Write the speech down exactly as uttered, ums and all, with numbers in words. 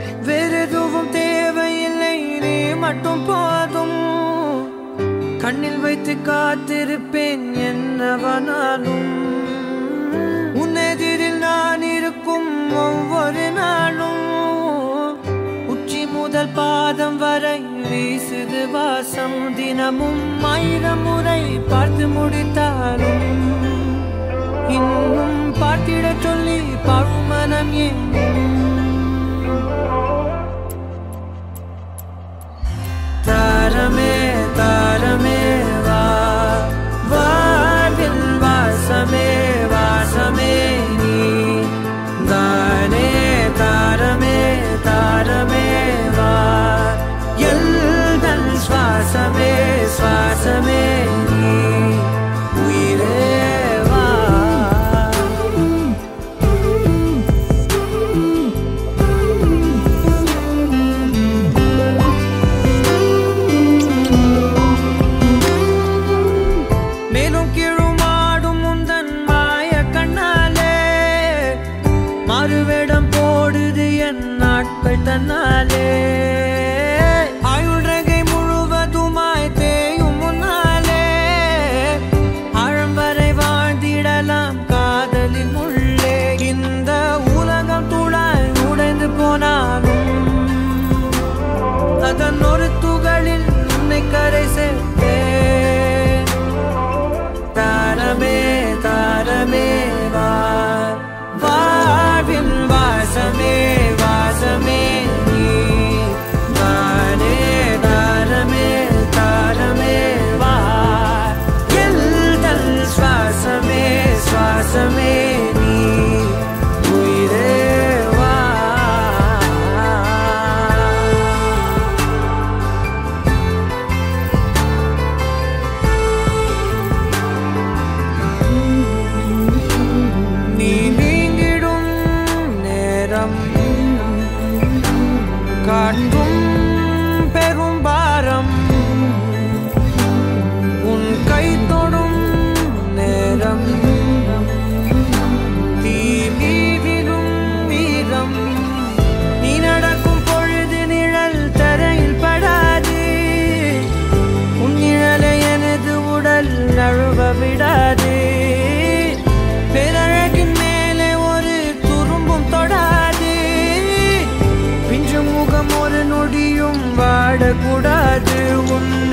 வேறெதுவும் தேவையில்லை, நீ மட்டும் போதும். கண்ணில் வைத்து காத்திருப்பேன் என்னவனாலும். உன்னெதிரில் நான் இருக்கும் ஒவ்வொரு நாளும். உச்சி முதல் பாதம் வரை வீசுது வாசம். தினமும் ஆயிரம் முறை பார்த்து முடித்தாலும் இன்னும் பார்த்திட சொல்லி பழுமனம் எங்கும். தாரமே தாரமே வா, வாழ்வில் வாசமே வாசமே நீ தானே. தாரமே தாரமே வா, எல்தன் சுவாசமே சுவாசமே நீ உயிரே வா. மேலும் கீழுமாடும் முந்தன் மாய கண்ணாலே மாறுவேடம் போடுது என் நாட்கள் தன்னாலே. ஆயுள் ரகை முழுவதுமாய் தேயும் முன்னாலே ஆழம் வரை வாழ்ந்திடலாம் காதலின் உள்ளே. இந்த உலகம் துளாய் உடைந்து போனாலும் அதன் ஒரு துகளில் உன்னை கரை சேர்த்தேன். தாரமே தாரமே வா, வாழ்வின் வாசமே வாசமே நீ தானே. தாரமே தாரமே வா, எல்தல் சுவாசமே சுவாசமே நீ உயிரே வா. நீ நீங்கிடும் நேரம் காட்டும் பெரும் பாரம். உன் கை தொடும் நேரம் தீ மீதிலும் வீரம். நீ நடக்கும் பொழுது நிழல் தரையில் படாது. உன் நிழலை எனது உடல் நழுவ விடாது. பேரழகின் மேலே ஒரு துரும்பும் தொடாது. பிஞ்சு முகம் ஒரு நொடியும் வாடக்கூடாது. உன்